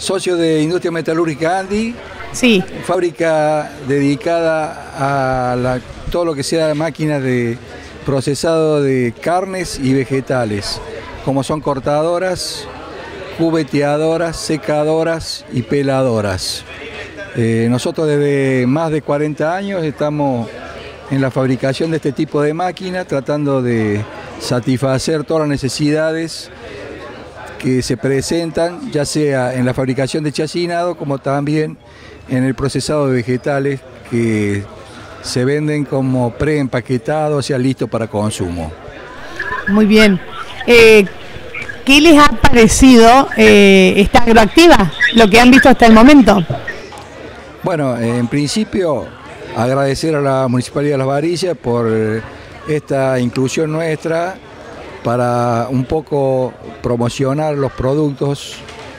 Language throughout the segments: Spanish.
socio de Industria Metalúrgica Andi, Sí. fábrica dedicada a todo lo que sea máquinas de procesado de carnes y vegetales, como son cortadoras, cubeteadoras, secadoras y peladoras. Nosotros desde más de 40 años estamos en la fabricación de este tipo de máquinas, tratando de satisfacer todas las necesidades que se presentan, ya sea en la fabricación de chacinado como también en el procesado de vegetales que se venden como preempaquetados, o sea, listos para consumo. Muy bien. ¿Qué les ha parecido esta agroactiva, lo que han visto hasta el momento? Bueno, en principio agradecer a la Municipalidad de Las Varillas por esta inclusión nuestra para un poco promocionar los productos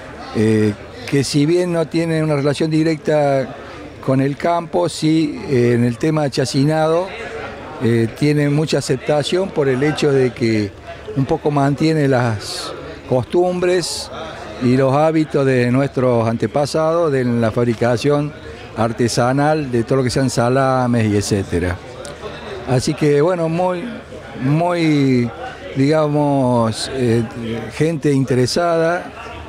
que si bien no tienen una relación directa con el campo, sí en el tema de chacinado tiene mucha aceptación por el hecho de que un poco mantiene las costumbres y los hábitos de nuestros antepasados de la fabricación artesanal de todo lo que sean salames y etcétera. Así que bueno, muy digamos, gente interesada,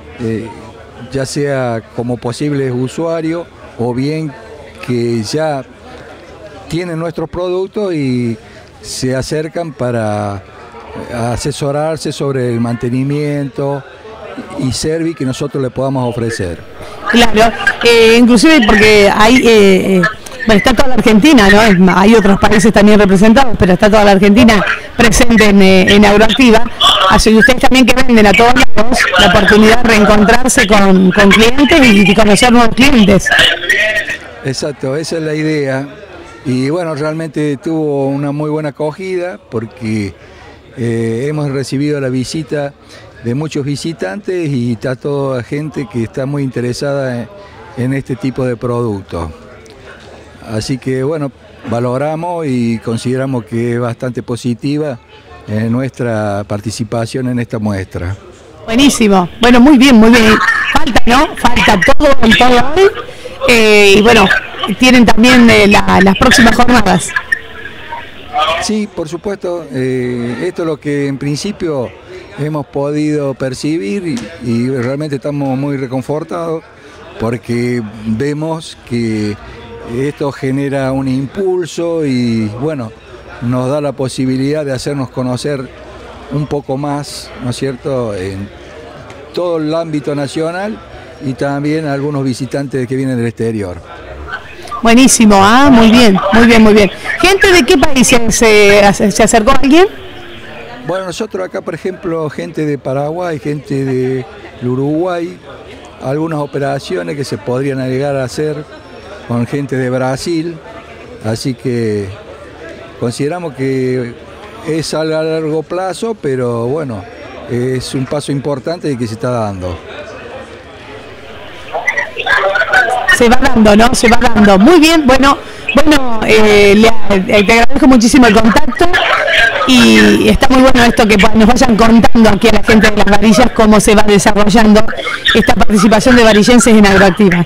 ya sea como posibles usuarios o bien que ya tienen nuestros productos y se acercan para asesorarse sobre el mantenimiento y servicio que nosotros le podamos ofrecer. Claro, Inclusive porque hay, bueno, está toda la Argentina, ¿no? Hay otros países también representados, pero está toda la Argentina presente en Agroactiva. Así que ustedes también que venden a todos lados, la oportunidad de reencontrarse con clientes y conocer nuevos clientes. Exacto, esa es la idea. Y bueno, realmente tuvo una muy buena acogida porque hemos recibido la visita de muchos visitantes y está toda gente que está muy interesada en este tipo de productos. Así que bueno, valoramos y consideramos que es bastante positiva nuestra participación en esta muestra. Buenísimo, bueno, muy bien, muy bien. Falta, ¿no? Falta todo hoy. Y bueno, tienen también las próximas jornadas. Sí, por supuesto, esto es lo que en principio hemos podido percibir y realmente estamos muy reconfortados porque vemos que esto genera un impulso y bueno, nos da la posibilidad de hacernos conocer un poco más, ¿no es cierto?, en todo el ámbito nacional y también algunos visitantes que vienen del exterior. Buenísimo, muy bien, muy bien, muy bien. ¿Gente de qué países se acercó a alguien? Bueno, nosotros acá, por ejemplo, gente de Paraguay, gente de Uruguay, algunas operaciones que se podrían llegar a hacer con gente de Brasil, así que consideramos que es a largo plazo, pero bueno, es un paso importante y que se está dando. Se va dando, ¿no? Se va dando. Muy bien, bueno, te agradezco muchísimo el contacto y está muy bueno esto que nos vayan contando aquí a la gente de Las Varillas cómo se va desarrollando esta participación de varillenses en Agroactiva.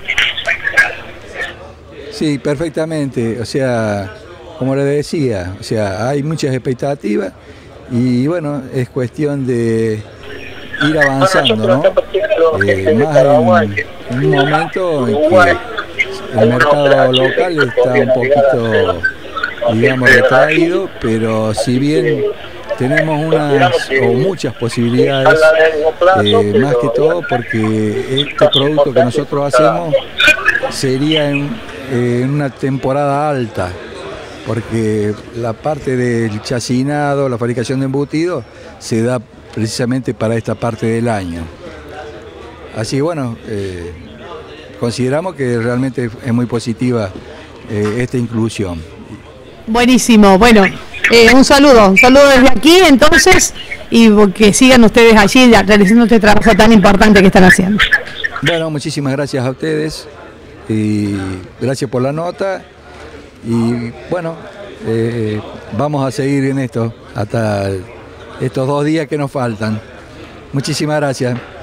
Sí, perfectamente, o sea, como le decía, o sea, hay muchas expectativas y bueno, es cuestión de ir avanzando, ¿no? Más en un momento en que el mercado local está un poquito, digamos, retraído, pero si bien tenemos muchas posibilidades, más que todo porque este producto que nosotros hacemos sería en una temporada alta, porque la parte del chacinado, la fabricación de embutidos, se da precisamente para esta parte del año. Así que bueno, consideramos que realmente es muy positiva esta inclusión. Buenísimo, bueno, un saludo desde aquí entonces y que sigan ustedes allí realizando este trabajo tan importante que están haciendo. Bueno, muchísimas gracias a ustedes y gracias por la nota y bueno, vamos a seguir en esto hasta estos 2 días que nos faltan. Muchísimas gracias.